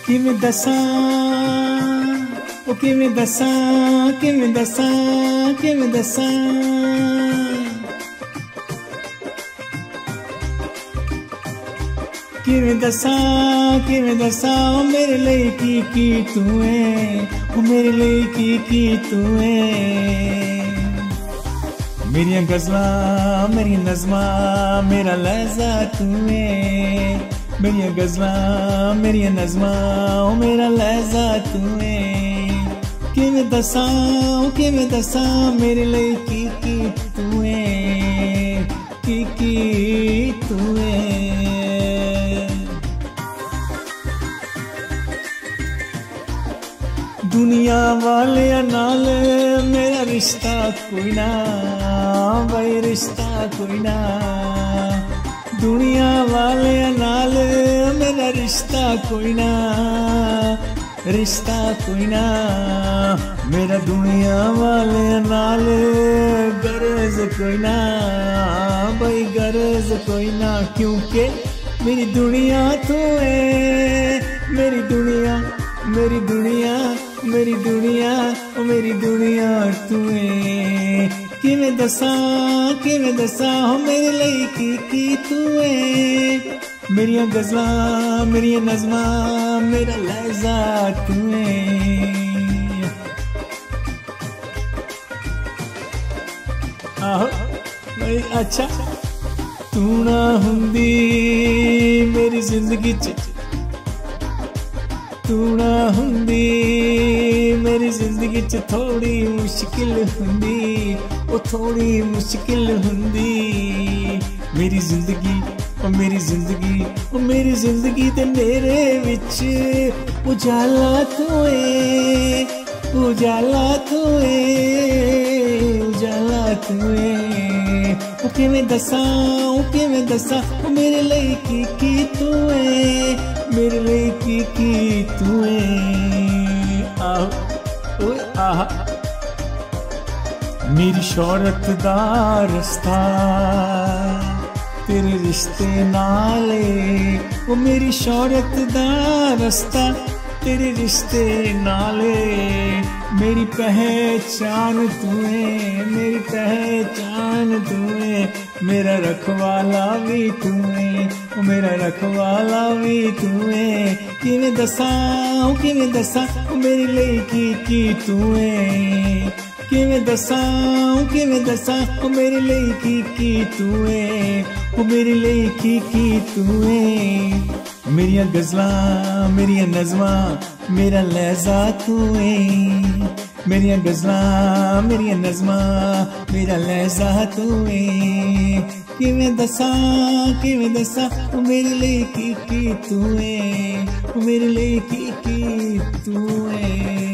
किवें दसां ओ किवें दसां किवें दसां किवें दसां किवें दसां ओ मेरे लिए की तू है ओ मेरे लिए की तू है मेरियां गज़लां मेरी नज़मां मेरा लहज़ा तू है मेरियां गज़लां मेरियां नज़मां ओ मेरा लहज़ा तू है किवें दसां मेरे लिए की तू है की तू है दुनिया वाले नाल मेरा रिश्ता कोई ना भाई रिश्ता कोई ना दुनिया वाले नाल मेरा रिश्ता कोई ना मेरा दुनिया वाले नाल गरज कोई ना भाई गरज कोई ना क्योंकि मेरी दुनिया तू है मेरी दुनिया मेरी दुनिया मेरी दुनिया ओ मेरी दुनिया तू है किवें दसां हो मेरे लिए की तू है मेरियां गज़लां मेरियां नज़मां मेरा लहज़ा तू है आहो भाई अच्छा तू ना हुंदी मेरी जिंदगी च तू ना हुंदी मेरी जिंदगी च थोड़ी मुश्किल हुंदी ओ थोड़ी मुश्किल हुंदी मेरी जिंदगी ओ मेरी जिंदगी ओ मेरी जिंदगी ते मेरे विच उजाला तू है उजाला तू है उजाला तू है ओ किवें दसां ओ मेरे लिए की तू है मेरे लिए की तू है आहो ओए आहा मेरी शौहरत दा रस्ता तेरे रिश्ते नाले ओ मेरी शौहरत दा रस्ता तेरे रिश्ते नाले मेरी पहचान तू है मेरी पहचान तू है मेरा रखवाला भी तू है ओ मेरा रखवाला भी तू है किवें दसां ओ मेरे लिए की तू है किवें दसां ओ मेरे लिए की तू है ओ मेरे लिए की तू है मेरियां गज़लां मेरियां नज़मां मेरा लहज़ा तू है मेरियां गज़लां मेरियां नज़मां मेरा लहज़ा तू है किवें दसां ओ मेरे लिए की तू है ओ मेरे लिए की तू है।